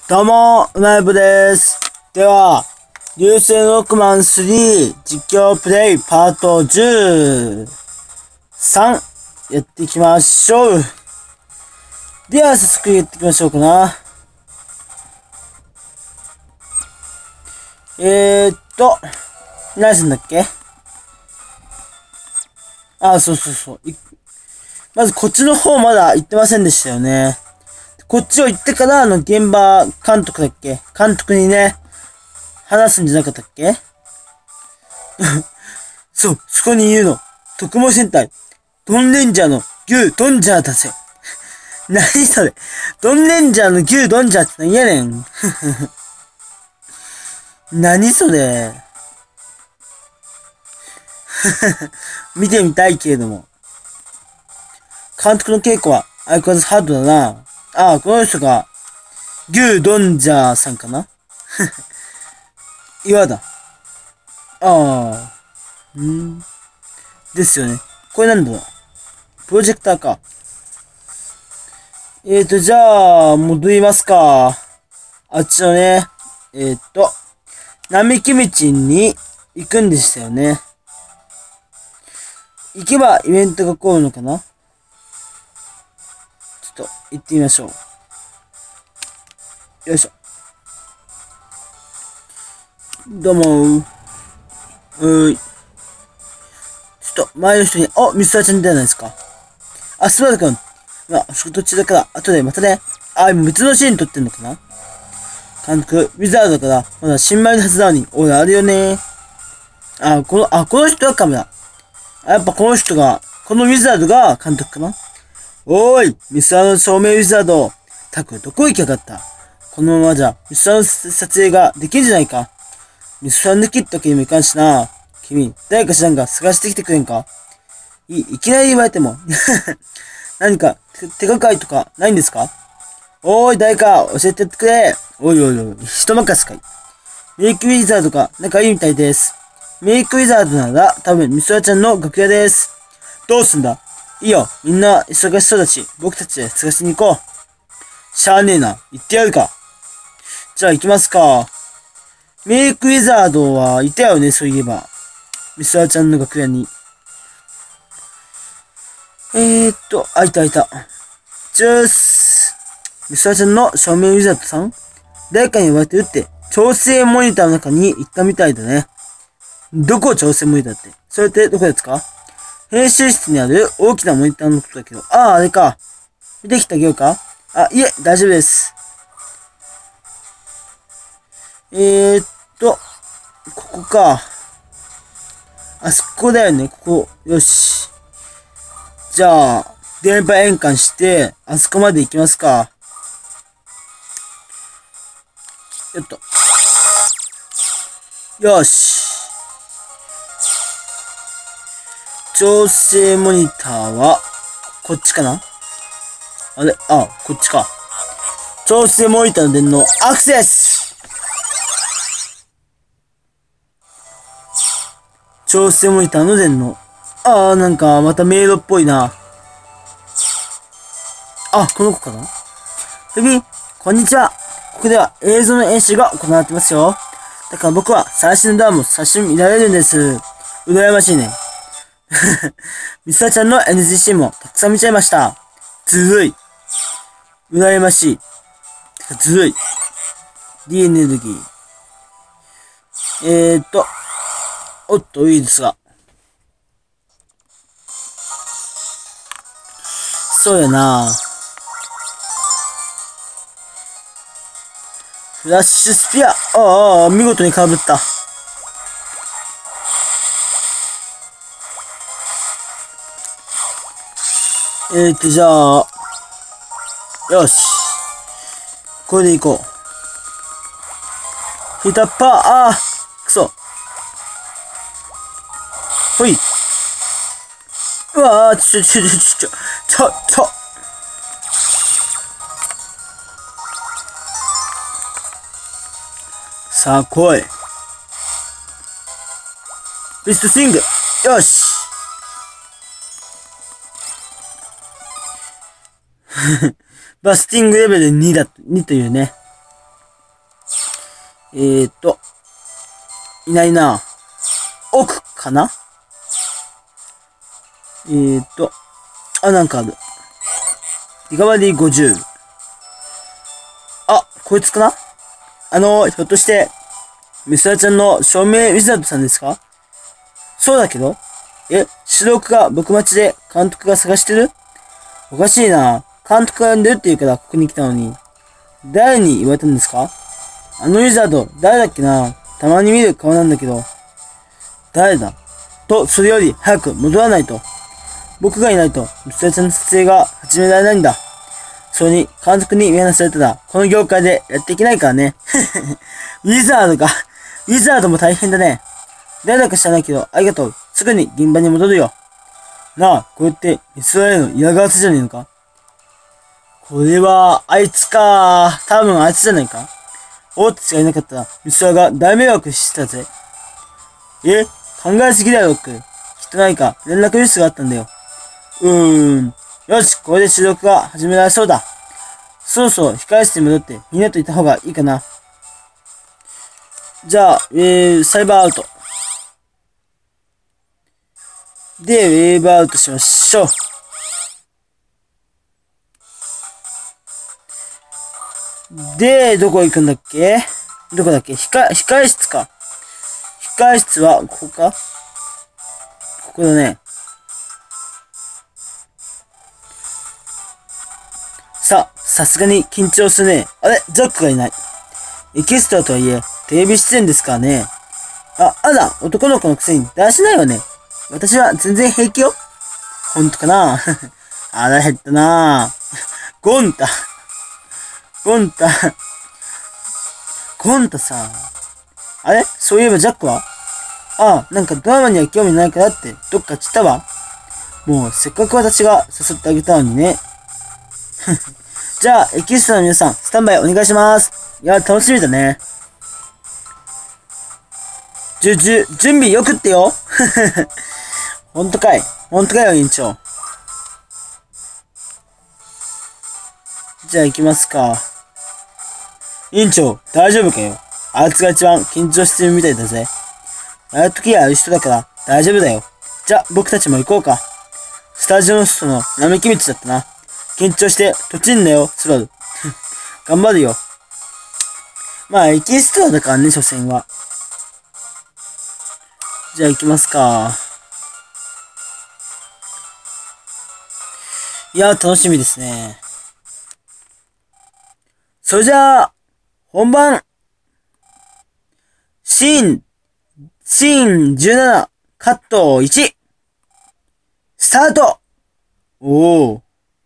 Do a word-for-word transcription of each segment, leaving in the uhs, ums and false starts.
どうも、うまいぶです。では、流星のロックマンスリー実況プレイパートじゅうさんやっていきましょう。では、早速やっていきましょうかな。えーっと、何すんだっけあ、そうそうそう。まずこっちの方まだ行ってませんでしたよね。こっちを行ってから、あの、現場監督だっけ監督にね、話すんじゃなかったっけそう、そこに言うの。特務戦隊、ドンレンジャーの牛ドンジャーだぜ。何それ。ドンレンジャーの牛ドンジャーって何やねん。何それ。見てみたいけれども。監督の稽古は相変わらずハードだな。ああ、この人が、牛ドンジャーさんかな岩だ。ああ。うん。ですよね。これなんだろう。プロジェクターか。えーと、じゃあ、戻りますか。あっちのね、えーと、並木道に行くんでしたよね。行けばイベントが起こるのかな？ちょっと、行ってみましょう。よいしょ。どうもー。うーい。ちょっと、前の人に、あ、ミスターちゃんじゃないですか。あ、スバルくん。まあ、仕事中だから、後でまたね。あ、今別のシーン撮ってんのかな？監督、ウィザードだから、まだ新米のはずなのに、俺あるよね。あ、この、あ、この人はカメラ。あ、やっぱこの人が、このウィザードが監督かな？おーい、ミスターの照明ウィザード。たく、どこ行きやがった？このままじゃ、ミスターの撮影ができるじゃないか。ミスター抜きってわけにもいかんしな。君、誰か知らんが探してきてくれんか？い、いきなり言われても。何か手、手がかりとかないんですか？おーい、誰か教えてってくれ。おいおいおい、人任せかい。メイクウィザードが仲いいみたいです。メイクウィザードなら多分ミスワちゃんの楽屋です。どうすんだ？いいよ、みんな忙しそうだし、僕たちで探しに行こう。しゃあねえな、行ってやるか。じゃあ行きますか。メイクウィザードはいたよね、そういえば。ミスワちゃんの楽屋に。えーっと、あ、いたいた。ジュース。ミスワちゃんの照明ウィザードさん？誰かに言われてるって、調整モニターの中に行ったみたいだね。どこ調整モニターって？それってどこですか？編集室にある大きなモニターのことだけど。ああ、あれか。見てきてあげようか？あ、いえ、大丈夫です。えーっと、ここか。あそこだよね、ここ。よし。じゃあ、電波変換して、あそこまで行きますか。よっと。よし。調整モニターは、こっちかな？あれあ、こっちか。調整モニターの電脳、アクセス！調整モニターの電脳。ああ、なんか、また迷路っぽいな。あ、この子かな？ふみ、こんにちは。ここでは映像の演習が行われてますよ。だから僕は最新のドラマも最初に見られるんです。羨ましいね。ミサちゃんの エヌジーシー もたくさん見ちゃいました。ずるい。羨ましい。てかずるい。D エネルギー。えーっと。おっと、いいですが。そうやな。フラッシュスピア。ああ、見事に被った。えーと、じゃあ。よし。これでいこう。ヒータッパー。ああ、くそ。ほい。うわあ、ちょちょちょちょちょ、ちょ、ちょ。さあ、来い。ビストスイング。よし。バスティングレベルにだ、にというね。 えーっと、いないな。奥かな。えーっと、あ、なんかある。リカバリーごじゅう。あ、こいつかな。あの、ひょっとして、ミスラちゃんの照明ウィザードさんですか？そうだけど。え、指導が僕待ちで監督が探してる？おかしいな。監督が呼んでるって言うからここに来たのに。誰に言われたんですか？あのウィザード、誰だっけな。たまに見る顔なんだけど。誰だ？と、それより早く戻らないと。僕がいないと、ミスラちゃんの撮影が始められないんだ。それに、監督に見放されたら、この業界でやっていけないからね。ウィザードか。ウィザードも大変だね。誰だか知らないけど、ありがとう。すぐに現場に戻るよ。なあ、これってミスラへの嫌がらせじゃねえのか？これは、あいつか。多分あいつじゃないか。大手がいなかったら、ミスラが大迷惑してたぜ。え？考えすぎだよ、ロック。きっと何か連絡ミスがあったんだよ。うーん。よし、これで収録が始められそうだ。そろそろ控え室に戻ってみんなといた方がいいかな。じゃあ、えー、サイバーアウト。で、ウェーブアウトしましょう。で、どこ行くんだっけ？どこだっけ？控え、控え室か。控え室は、ここか？ここだね。さあ、さすがに緊張するね。あれ？ジャックがいない。エキストラとはいえ、テレビ出演ですからね。あ、あら、男の子のくせにだらしないわね。私は全然平気よ。ほんとかな？腹減ったな。ゴンタ。ゴンタ。ゴンタさ。あれ？そういえばジャックは？ああ、なんかドラマには興味ないからってどっか散ったわ。もうせっかく私が誘ってあげたのにね。じゃあ、エキストラの皆さん、スタンバイお願いします。いや、楽しみだね。じゅ、じゅ、準備よくってよ。ほんとかい。ほんとかよ、委員長。じゃあ行きますか。委員長、大丈夫かよ。あいつが一番緊張してるみたいだぜ。ああいう時はある人だから大丈夫だよ。じゃあ、僕たちも行こうか。スタジオの外の並木道だったな。緊張して、とちんなよ、スバル。頑張るよ。まあ、エキストラだからね、所詮は。じゃあ行きますか。いや、楽しみですね。それじゃあ、本番。シーン、シーンじゅうなな、カットいち。スタート。おー。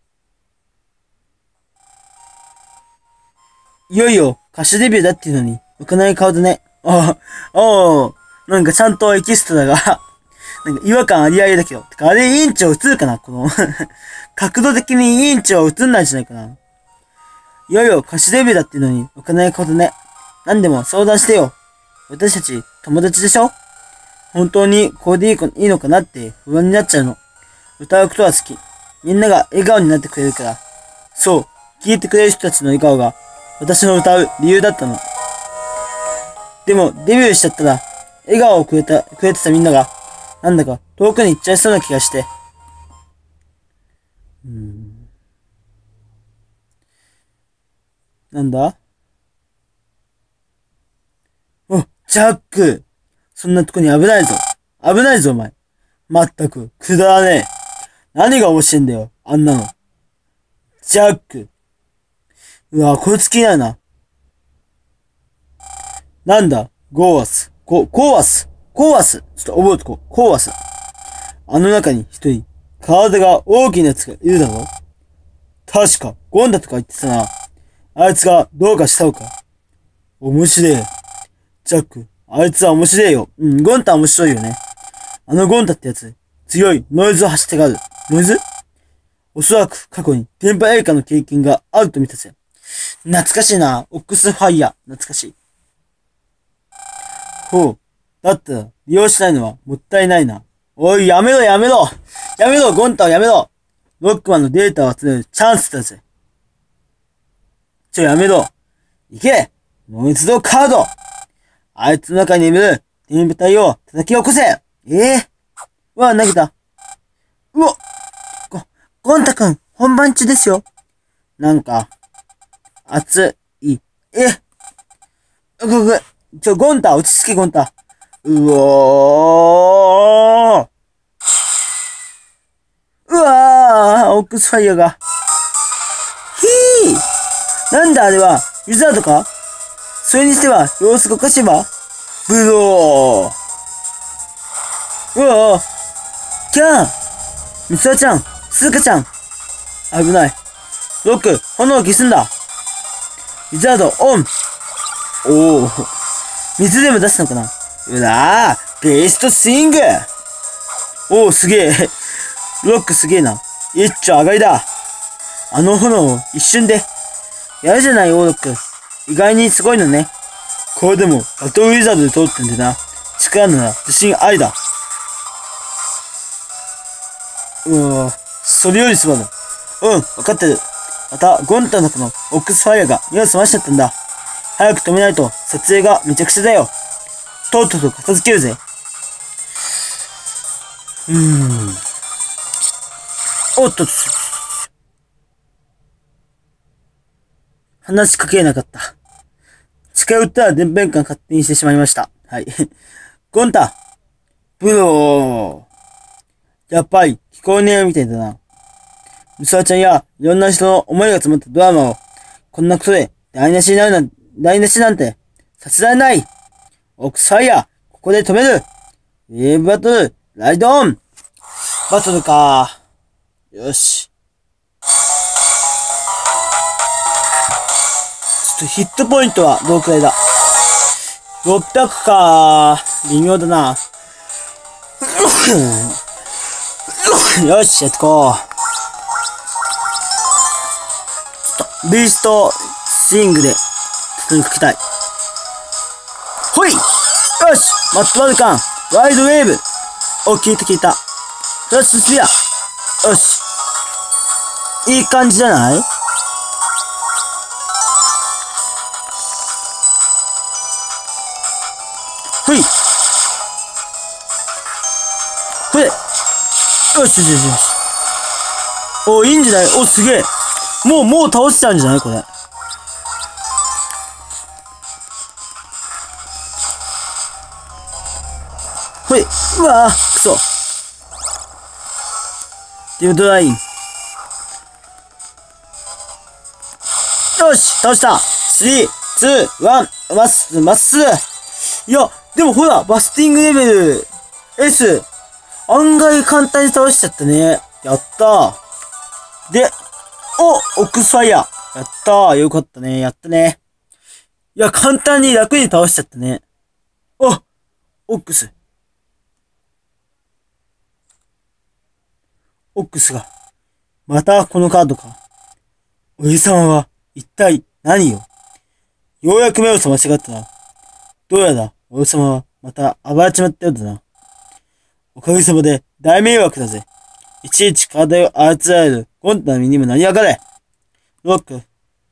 いよいよ歌手デビューだっていうのに、浮かない顔だね。ああ、おー。なんかちゃんとエキストラがなんか違和感ありありだけど。てか、あれ委員長映るかなこの角度的に委員長映んないんじゃないかな。いよいよ歌手デビューだっていうのに、浮かない顔だね。なんでも相談してよ。私たち友達でしょ？本当にこれでいいいいのかなって不安になっちゃうの。歌うことは好き。みんなが笑顔になってくれるから。そう、聴いてくれる人たちの笑顔が私の歌う理由だったの。でもデビューしちゃったら、笑顔をくれた、くれてたみんなが、なんだか遠くに行っちゃいそうな気がして。うーん。なんだ？お、ジャック。そんなとこに危ないぞ。危ないぞ、お前。まったく、くだらねえ。何が面白いんだよ、あんなの。ジャック。うわ、こいつ気になるな。なんだ、ゴーアス。ゴ、ゴーアス。ゴーアス。ちょっと覚えとこう。ゴーアス。あの中に一人、体が大きな奴がいるだろ？確か、ゴンだとか言ってたな。あいつがどうかしたのか。面白え。ジャック、あいつは面白いよ。うん、ゴンタは面白いよね。あのゴンタってやつ、強いノイズを発してがある。ノイズ？おそらく過去に電波映画の経験があると見たぜ。懐かしいな。オックスファイヤー。懐かしい。ほう。だったら、利用しないのはもったいないな。おい、やめろやめろやめろゴンタをやめろロックマンのデータを集めるチャンスだぜ。ちょ、やめろ。行けノイズドカードあいつの中に眠る天体を叩き起こせ。ええー、わ、投げた。うわ、ゴ、ゴンタくん、本番中ですよ。なんか、熱い。えうぐぐ、ちょ、ゴンタ、落ち着け、ゴンタ。うおー。うわー、オックスファイヤーが。ひーなんだあれは、ウィザードか？それにしては、様子がおかしいわ。ブドウ。うわぁ。キャーミスワちゃん、スズカちゃん。危ない。ロック、炎を消すんだ。ウィザード、オン。おお。水でも出すのかな？うわぁ、ベーストスイング。おお、すげえ。ロックすげえな。一丁上がりだ。あの炎を一瞬で。やるじゃない、オーロック。意外にすごいのね。これでも、バトルウィザードで通ってんでな。力なら自信ありだ。うわぁ、それよりすまぬ。うん、わかってる。また、ゴンタの中のオックスファイアが目を覚ましちゃったんだ。早く止めないと、撮影がめちゃくちゃだよ。とっとと片付けるぜ。うーん。おっとっと。話しかけなかった。近寄ったら電弁管勝手にしてしまいました。はい。ゴンタブローやっぱり聞こえねえみたいだな。ムサワちゃんやいろんな人の思いが詰まったドラマをこんなことで台無しになるなん、台無しなんてさせられない。オックスファイヤー、ここで止める。ウェーブバトル、ライドオン。バトルか。よし。ちょっとヒットポイントはどうくらいだ？ ろっぴゃく か。微妙だな。よし、やってこう。ちょっと、ビーストスイングで、筒にかけたい。ほい！よし！マットバルカン！ワイドウェーブ！お、聞いた聞いた。フラッシュスピア！よし。いい感じじゃない？ほい！ほい！よしよしよしよし。お、いいんじゃない？お、すげえ。もう、もう倒しちゃうんじゃないこれ。ほい。うわぁ、くそ。デュードライン。よし倒した !スリー、ツー、ワン、まっすぐ、まっすぐ。いや、でもほら、バスティングレベル S。案外簡単に倒しちゃったね。やったー。で、お、オックスファイヤー。やったー。よかったね。やったね。いや、簡単に楽に倒しちゃったね。お、オックス。オックスが。またこのカードか。おじさまは一体何よ。ようやく目を覚ましがったな。どうやらおじさまはまた暴れちまったようだな。おかげさまで大迷惑だぜ。いちいち体を操られるゴンタの身にもなりやがれ。ロック。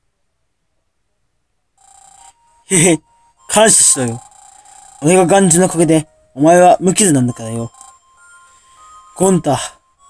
へへ、感謝しろよ。俺がガンジュのおかげでお前は無傷なんだからよ。ゴンタ。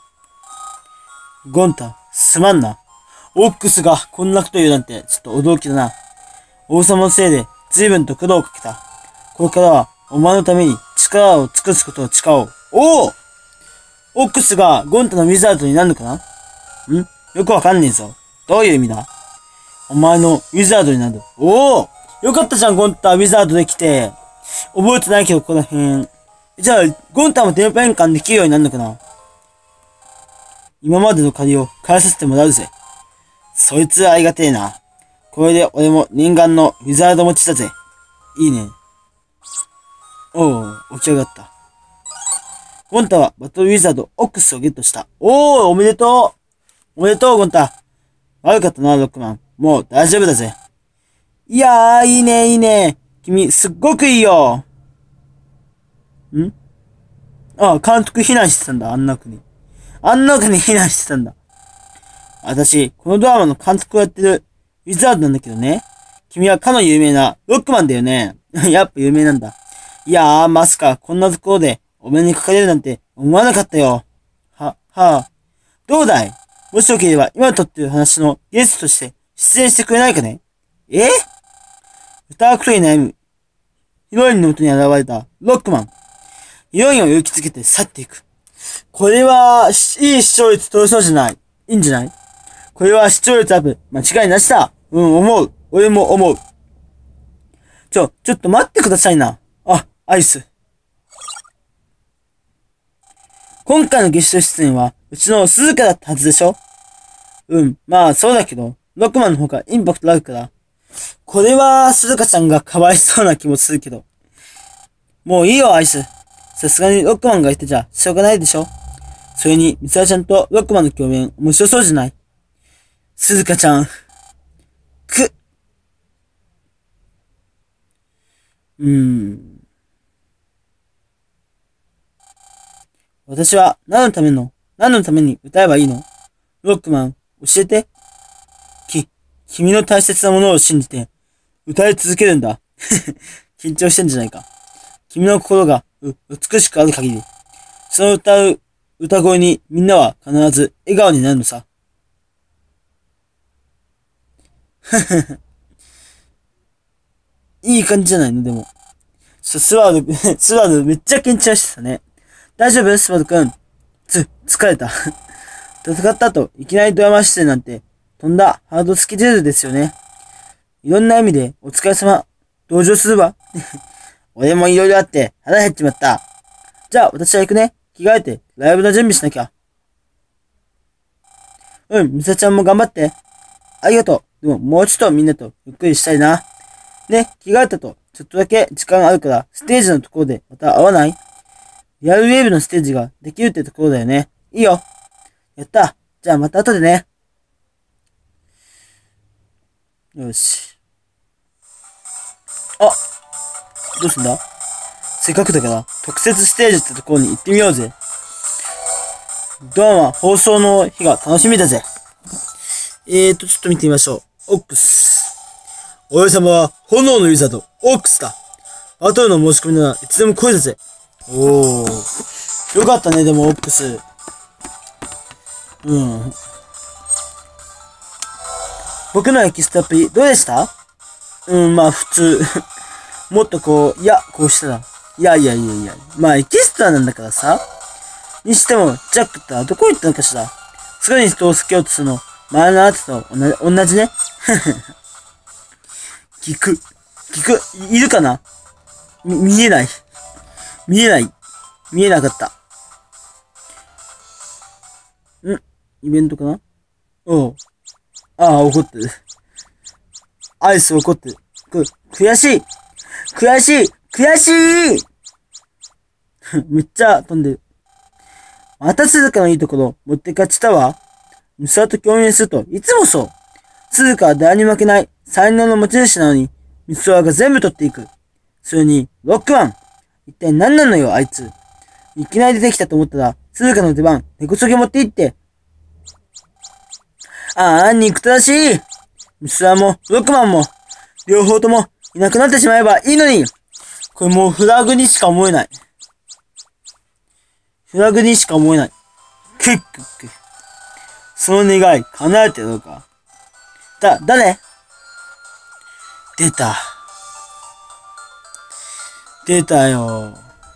ゴンタ、すまんな。オックスがこんなこと言うなんて、ちょっと驚きだな。王様のせいで随分と苦労をかけた。これからは、お前のために力を尽くすことを誓おう。おおオックスがゴンタのウィザードになるのかなんよくわかんねえぞ。どういう意味だお前のウィザードになる。おおよかったじゃん、ゴンタウィザードできて。覚えてないけど、この辺。じゃあ、ゴンタも電波変換できるようになるのかな今までの借りを返させてもらうぜ。そいつありがてえな。これで俺も念願のウィザード持ちだぜ。いいね。おう、起き上がった。ゴンタはバトルウィザードオックスをゲットした。おー、おめでとうおめでとう、ゴンタ。悪かったな、ロックマン。もう大丈夫だぜ。いやー、いいね、いいね。君、すっごくいいよ。んああ、監督避難してたんだ、あんな国。あんな国避難してたんだ。私、このドラマの監督をやってるウィザードなんだけどね。君はかの有名なロックマンだよね。 やっぱ有名なんだ。いやー、まさか、こんなところで、お目にかかれるなんて思わなかったよ。は、はあ。どうだい？もしよければ、今とってる話のゲストとして出演してくれないかね？え？歌うことに悩むヒロインの元に現れたロックマン。ヒロインを勇気づけて去っていく。これは、いい視聴率取れそうじゃない？いいんじゃない？これは視聴率アップ。間違いなしだ。うん、思う。俺も思う。ちょ、ちょっと待ってくださいな。あ、アイス。今回のゲスト出演は、うちの鈴鹿だったはずでしょ？うん、まあそうだけど、ロックマンの方がインパクトあるから。これは、鈴鹿ちゃんがかわいそうな気もするけど。もういいよ、アイス。さすがにロックマンがいてじゃ、しょうがないでしょ？それに、ミサラちゃんとロックマンの共演、面白そうじゃない？鈴鹿ちゃん。く。うーん。私は何のための、何のために歌えばいいの？ロックマン、教えて。き、君の大切なものを信じて、歌い続けるんだ。緊張してんじゃないか。君の心が、う、美しくある限り、その歌う、歌声にみんなは必ず笑顔になるのさ。いい感じじゃないのでも。ちょ、スバル、スバルめっちゃ緊張してたね。大丈夫スバルくん。つ、疲れた。戦った後、いきなりドラマ出演なんて、とんだハードスケジュールですよね。いろんな意味で、お疲れ様。同情するわ。俺もいろいろあって、腹減っちまった。じゃあ、私は行くね。着替えて、ライブの準備しなきゃ。うん、ミサちゃんも頑張って。ありがとう。でも、もうちょっとみんなとゆっくりしたいな。ね、着替えたと、ちょっとだけ時間あるから、ステージのところでまた会わない？リアルウェーブのステージができるってところだよね。いいよ。やった。じゃあまた後でね。よし。あ、どうすんだ？せっかくだから、特設ステージってところに行ってみようぜ。ドラマ放送の日が楽しみだぜ。えーと、ちょっと見てみましょう。オックス。俺様は炎のユーザーとオックスだ。バトルの申し込みならいつでも来いだぜ。おー。よかったね、でもオックス。うん。僕のエキストラプリ、どうでした？うん、まあ普通。もっとこう、いや、こうしたら。いやいやいやいや。まあエキストラなんだからさ。にしても、ジャックってどこ行ったのかしら。すぐに人を救けようとするの。前のあなたと同じ、同じね。聞く。聞く。いるかな？み、見えない。見えない。見えなかった。ん？イベントかな？おう。ああ、怒ってる。アイス怒ってる。く、悔しい。悔しい。悔しいめっちゃ飛んでる。また鈴鹿のいいところ持ってかっちたわ。ムサと共演するといつもそう。鈴鹿は誰に負けない才能の持ち主なのに、ミスワが全部取っていく。それに、ロックマン。一体何なのよ、あいつ。いきなり出てきたと思ったら、鈴鹿の出番、根こそぎ持って行って。ああ、憎たらしい。ミスワも、ロックマンも、両方ともいなくなってしまえばいいのに。これもうフラグにしか思えない。フラグにしか思えない。クックック。その願い、叶えてやろうか。だ、誰？出た。出たよ。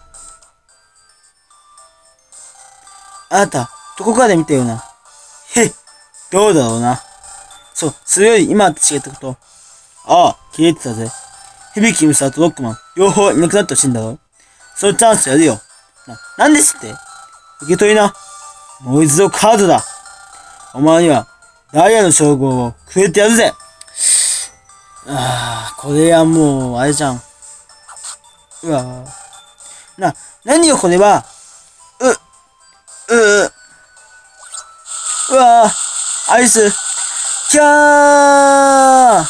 あなた、どこかで見たよな。へっ、どうだろうな。そう、それより今と違ったこと。ああ、消えてたぜ。響きムサとロックマン、両方いなくなってほしいんだろ。そのチャンスやるよ。な、なんですって？受け取りな。ノイズドカードだ。お前には、ダイヤの称号をくれてやるぜ。ああ、これはもう、あれじゃん。うわぁ。な、何よこれは。う、う、う、うわぁ。アイス。キャー。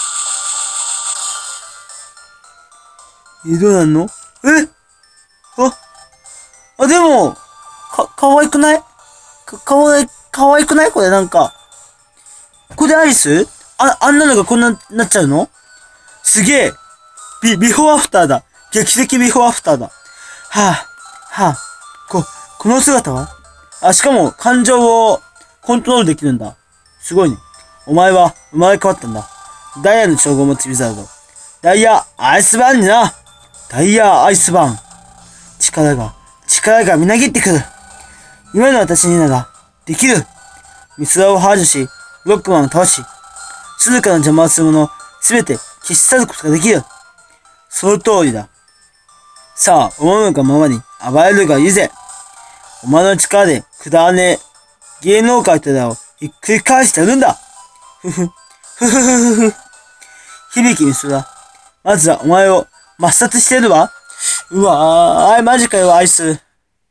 え、どうなんの？え？あ、あ、でも、か、かわいくない？か、かわい、かわいくない？これなんか。これアイス？あ、あんなのがこんな、なっちゃうの？すげえ。 ビ、ビフォーアフターだ。劇的ビフォーアフターだ。はぁ、はぁ、こ、この姿はあ、しかも感情をコントロールできるんだ。すごいね。お前は生まれ変わったんだ。ダイヤの称号を持つウィザード。ダイヤアイスバーンにな。ダイヤアイスバーン。力が、力がみなぎってくる。今の私になら、できる。ミスラを排除し、ロックマンを倒し、静かな邪魔をするもの、すべて消し去ることができる。その通りだ。さあ、思うがままに暴れるがいいぜ。お前の力でくだらねえ芸能界とだをひっくり返してやるんだ。ふふ、ふふふふふ。響きミスラ。まずはお前を抹殺してやるわ。うわー、あい、マジかよ、アイス。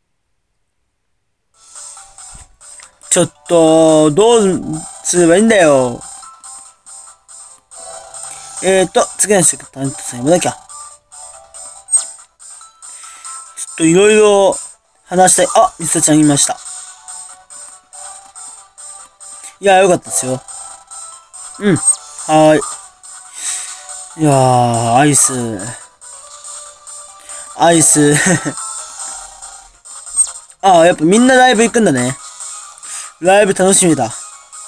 ちょっと、どうすればいいんだよ。えーと、次の人、タレントさん呼ばなきゃ。ちょっといろいろ話したい。あ、ミスタちゃんいました。いや、よかったですよ。うん。はーい。いやー、アイス。アイス。ああ、やっぱみんなライブ行くんだね。ライブ楽しみだ。ちょ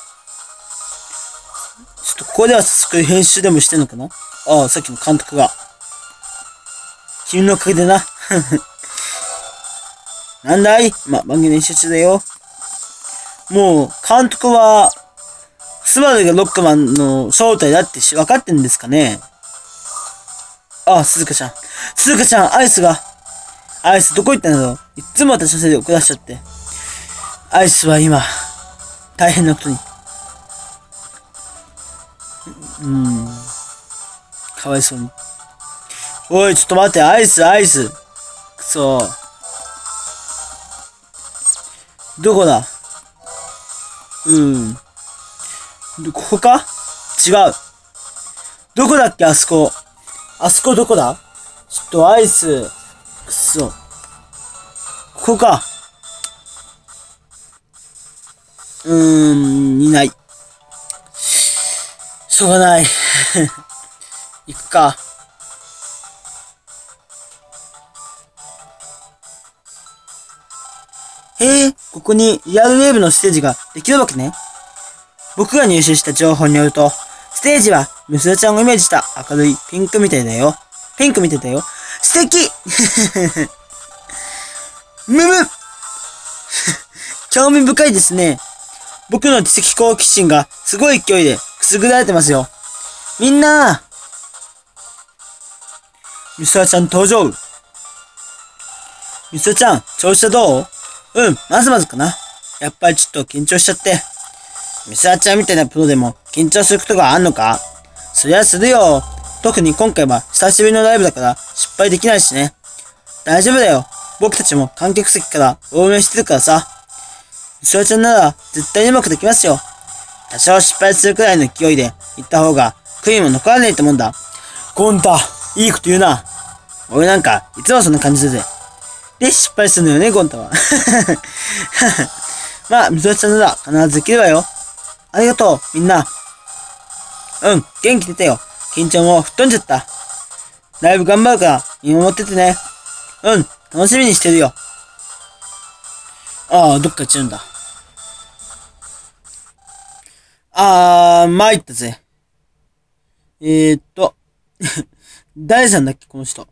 っとここでは早速編集でもしてんのかな。ああ、さっきの監督が。君のおかげでな。なんだいま、番組練習中だよ。もう、監督は、スバルがロックマンの正体だってし分かってんですかね。ああ、鈴鹿ちゃん。鈴鹿ちゃん、アイスが。アイスどこ行ったんだろう。いっつも私のせいで怒らしちゃって。アイスは今、大変なことに。うーん。かわいそうに。おい、ちょっと待って、アイス、アイス。くそ。どこだうーん。ここか違う。どこだっけあそこ。あそこどこだちょっとアイス。くそ。ここか。うーん、いない。しょうがない。行くか。へえ、ここにリアルウェーブのステージができるわけね。僕が入手した情報によると、ステージはミスラちゃんをイメージした明るいピンクみたいだよ。ピンクみたいだよ。素敵むむ興味深いですね。僕の知的好奇心がすごい勢いでくすぐられてますよ。みんなミスラちゃん登場。ミスラちゃん、調子はどううん、まずまずかな。やっぱりちょっと緊張しちゃって。ミスラちゃんみたいなプロでも緊張することがあんのかそりゃするよ。特に今回は久しぶりのライブだから失敗できないしね。大丈夫だよ。僕たちも観客席から応援してるからさ。ミスラちゃんなら絶対にうまくできますよ。多少失敗するくらいの勢いで行った方が悔いも残らないと思うんだ。ゴンタ、いいこと言うな。俺なんかいつもそんな感じだぜ。で、失敗するのよね、ゴンタは。まあ、ミスラちゃんなら必ずできるわよ。ありがとう、みんな。うん、元気出たよ。緊張も吹っ飛んじゃった。ライブ頑張るから見守っててね。うん、楽しみにしてるよ。ああ、どっか行っちゃうんだ。あー、参ったぜ。えーっと、誰さんだっけ、この人。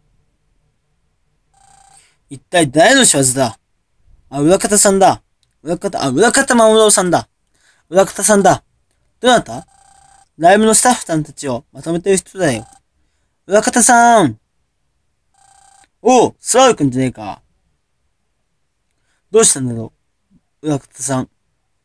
一体誰の仕業だあ、裏方さんだ。裏方、あ、裏方守さんだ。裏方さんだ。どなたライブのスタッフさんたちをまとめてる人だよ。裏方さん。おう、スワルくんじゃねえか。どうしたんだろう裏方さん。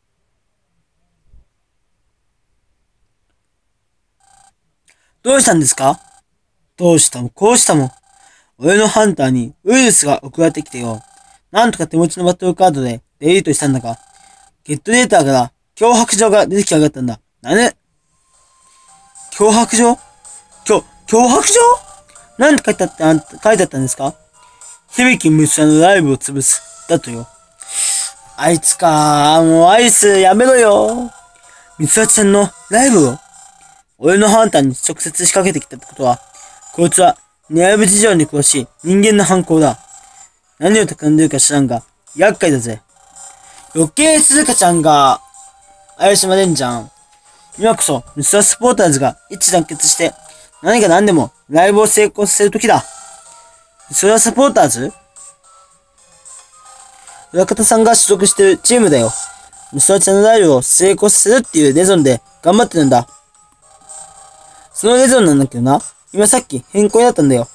どうしたんですかどうしたもこうしたも。俺のハンターにウイルスが送られてきてよ。なんとか手持ちのバトルカードでデリートしたんだが、ゲットデータから脅迫状が出てきやがったんだ。なね脅迫状きょ、脅迫状なんて書いてあった、書いてあったんですか響きむしゃのライブを潰す。だとよ。あいつかー。もうアイスやめろよ。みつわちゃんのライブを俺のハンターに直接仕掛けてきたってことは、こいつは内部事情に詳しい人間の犯行だ。何を企んでるか知らんが、厄介だぜ。余計鈴鹿ちゃんが、怪しまれんじゃん。今こそ、ミスタースポーターズが一致団結して、何が何でもライブを成功させるときだ。それはサポーターズ？裏方さんが所属してるチームだよ。ミスターちゃんのライブを成功させるっていうレゾンで頑張ってるんだ。そのレゾンなんだけどな、今さっき変更になったんだよ。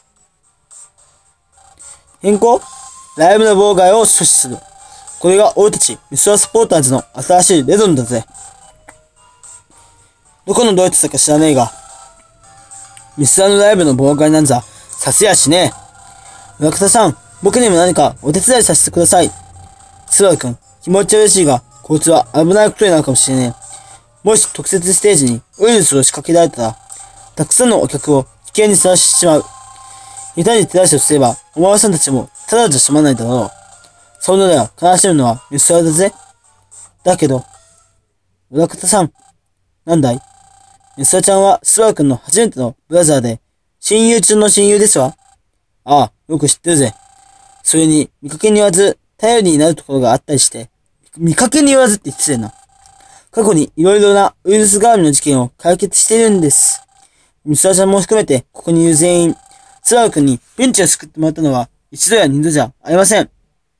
変更？ライブの妨害を阻止する。これが俺たちミスタースポーターズの新しいレゾンだぜ。どこのドイツだか知らねえが、ミスターのライブの妨害なんざさせやしねえ。裏方さん、僕にも何かお手伝いさせてください。スバル君、気持ちは嬉しいが、こいつは危ないことになるかもしれねえ。もし特設ステージにウイルスを仕掛けられたら、たくさんのお客を危険にさらしてしまう。下手に手出しをすれば、お前さんたちもただじゃ済まないだろう。そんなでは悲しむのはミスターだぜ。だけど、裏方さん、なんだい？ミスターちゃんはスバル君の初めてのブラザーで、親友中の親友ですわ。ああ、よく知ってるぜ。それに、見かけに言わず、頼りになるところがあったりして、見かけに言わずって失礼な。過去にいろいろなウイルス絡みの事件を解決しているんです。ミスターちゃんも含めて、ここにいる全員、スバル君にピンチを救ってもらったのは、一度や二度じゃありません。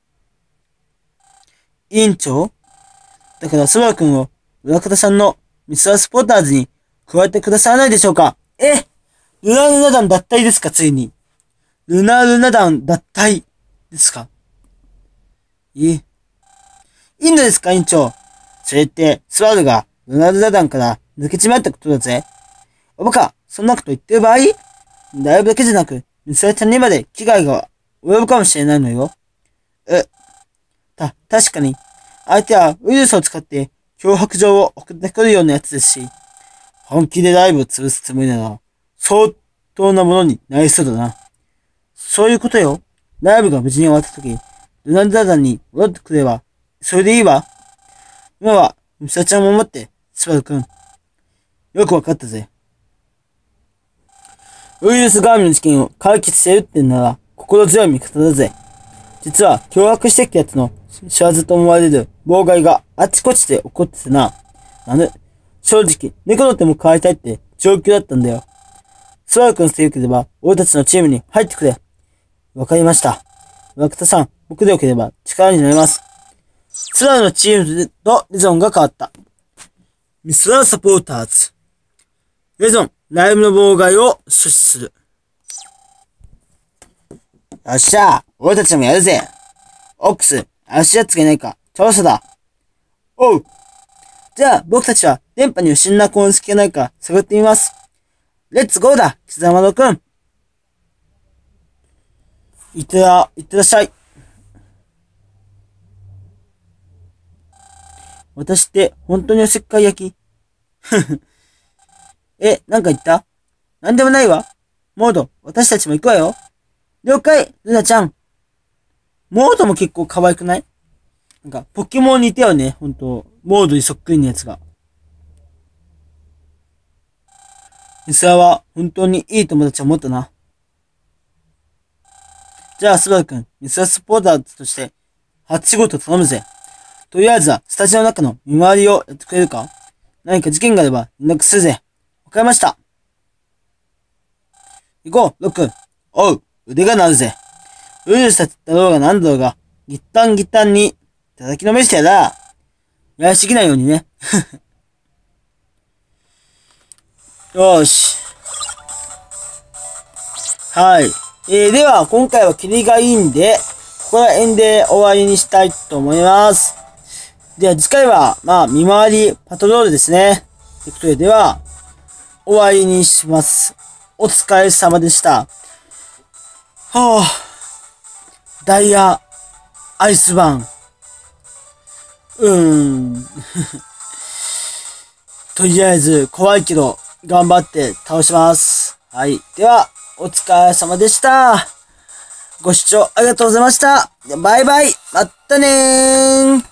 委員長？だからスバル君を、裏方さんのミスタースポーターズに加えてくださらないでしょうか？え？ルナルナ団脱退ですか、ついに。ルナルナ団脱退ですか？いい。いいのですか、委員長。それって、スバルがルナルナ団から抜けちまったことだぜ。おバカ、そんなこと言ってる場合？ライブだけじゃなく、ミスターちゃんにまで危害が及ぶかもしれないのよ。え、た、確かに、相手はウイルスを使って脅迫状を送ってくるようなやつですし、本気でライブを潰すつもりなら、相当なものになりそうだな。そういうことよ。ライブが無事に終わったとき、ルナルナ団に戻ってくれば、それでいいわ。今は、ミサちゃんを守って、スバル君。よくわかったぜ。ウイルス絡みの事件を解決してるってんなら、心強い味方だぜ。実は、脅迫してきたやつの仕業と思われる妨害があっちこっちで起こっててな。なぬ。正直、猫の手も変わりたいって状況だったんだよ。スバル君さえ良ければ、俺たちのチームに入ってくれ。わかりました。若田さん、僕で良ければ力になります。スバルのチームとレゾンが変わった。ミスターサポーターズ。レゾン、ライブの妨害を阻止する。よっしゃ、俺たちもやるぜ。オックス、怪しい奴がいないか、調査だ。おう。じゃあ、僕たちは電波に不審な痕跡がないか探ってみます。レッツゴーだ、キザマドくん。いってら、いってらっしゃい。私って本当におせっかい焼きえ、なんか言った？なんでもないわ。モード、私たちも行くわよ。了解、ルナちゃん。モードも結構可愛くない？なんか、ポケモン似てよね、ほんと。モードにそっくりなやつが。ミスラは本当にいい友達を持ったな。じゃあ、スバル君、ミスラスポーターとして、初仕事頼むぜ。とりあえずは、スタジオの中の見回りをやってくれるか？何か事件があれば連絡するぜ。わかりました。行こう、ロック。おう、腕が鳴るぜ。ウイルスだろうが何だろうが、ギッタンギッタンに叩きのめしてやら。やりすぎないようにね。よーし。はい。えー、では、今回はキリがいいんで、ここら辺で終わりにしたいと思います。では、次回は、まあ、見回り、パトロールですね。ということで、では、終わりにします。お疲れ様でした。はぁ、ダイヤ、アイスバーン。うーん。とりあえず、怖いけど、頑張って倒します。はい。では、お疲れ様でした。ご視聴ありがとうございました。バイバイ。またねー。